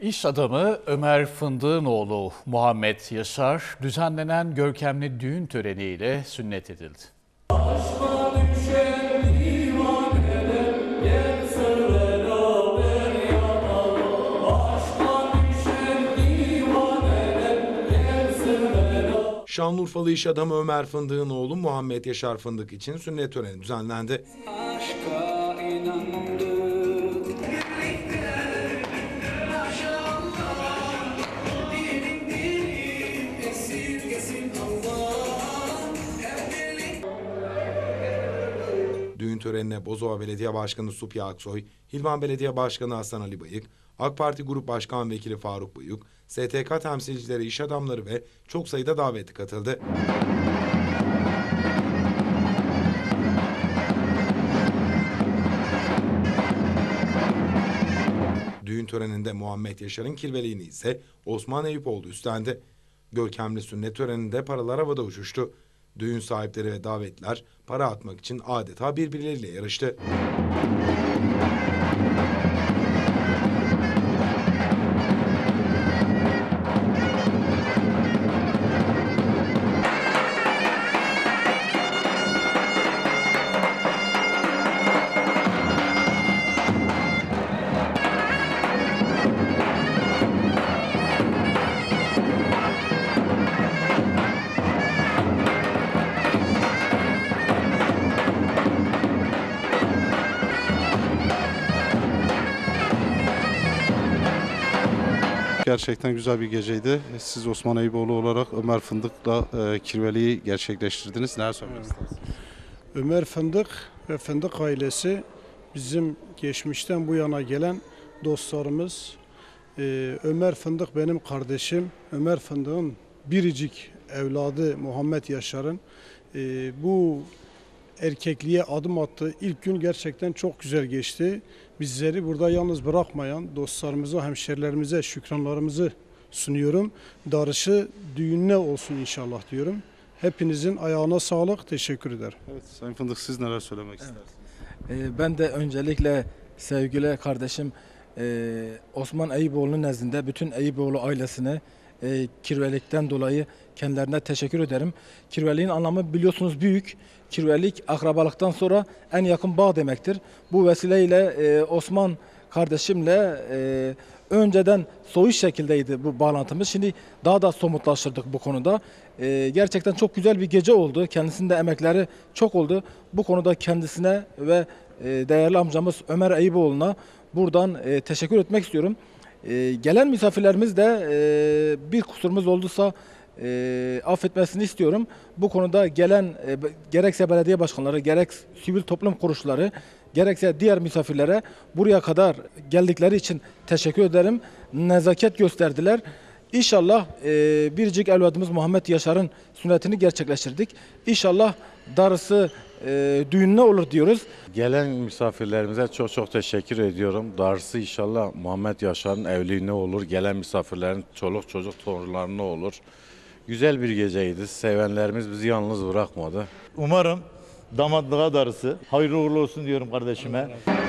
İş adamı Ömer Fındık'ın oğlu Muhammed Yaşar düzenlenen görkemli düğün töreniyle sünnet edildi. Şanlıurfalı iş adamı Ömer Fındık'ın oğlu Muhammed Yaşar Fındık için sünnet töreni düzenlendi. Aşka inandık. Düğün törenine Bozova Belediye Başkanı Supya Aksoy, Hilvan Belediye Başkanı Hasan Ali Bayık, AK Parti Grup Başkan Vekili Faruk Buyuk, STK temsilcileri, iş adamları ve çok sayıda davetli katıldı. Düğün töreninde Muhammed Yaşar'ın kirveliğini ise Osman Eyüpoğlu üstlendi. Görkemli sünnet töreninde paralar havada uçuştu. Düğün sahipleri ve davetliler para atmak için adeta birbirleriyle yarıştı. Gerçekten güzel bir geceydi. Siz Osman Eyüboğlu olarak Ömer Fındık'la kirveliği gerçekleştirdiniz. Neler söylemek istersiniz? Ömer Fındık ve Fındık ailesi bizim geçmişten bu yana gelen dostlarımız. Ömer Fındık benim kardeşim. Ömer Fındık'ın biricik evladı Muhammed Yaşar'ın bu erkekliğe adım attığı ilk gün gerçekten çok güzel geçti. Bizleri burada yalnız bırakmayan dostlarımıza, hemşerilerimize şükranlarımızı sunuyorum. Darışı düğününe olsun inşallah diyorum. Hepinizin ayağına sağlık, teşekkür ederim. Evet, Sayın Fındık, siz neler söylemek istersiniz? Ben de öncelikle sevgili kardeşim Osman Eyüboğlu'nun nezdinde bütün Eyüboğlu ailesine kirvelikten dolayı kendilerine teşekkür ederim. Kirveliğin anlamı biliyorsunuz büyük. Kirvelik akrabalıktan sonra en yakın bağ demektir. Bu vesileyle Osman kardeşimle önceden soyut şekildeydi bu bağlantımız. Şimdi daha da somutlaştırdık bu konuda. Gerçekten çok güzel bir gece oldu. Kendisinin de emekleri çok oldu. Bu konuda kendisine ve değerli amcamız Ömer Eyüboğlu'na buradan teşekkür etmek istiyorum. Gelen misafirlerimiz de bir kusurumuz olduysa affetmesini istiyorum. Bu konuda gelen gerekse belediye başkanları, gerek sivil toplum kuruluşları, gerekse diğer misafirlere buraya kadar geldikleri için teşekkür ederim. Nezaket gösterdiler. İnşallah biricik evladımız Muhammed Yaşar'ın sünnetini gerçekleştirdik. İnşallah darısı düğününe olur diyoruz. Gelen misafirlerimize çok çok teşekkür ediyorum. Darısı inşallah Muhammed Yaşar'ın evliliğine olur. Gelen misafirlerin çoluk çocuk torunlarına olur. Güzel bir geceydi. Sevenlerimiz bizi yalnız bırakmadı. Umarım damatlığa darısı hayırlı uğurlu olsun diyorum kardeşime.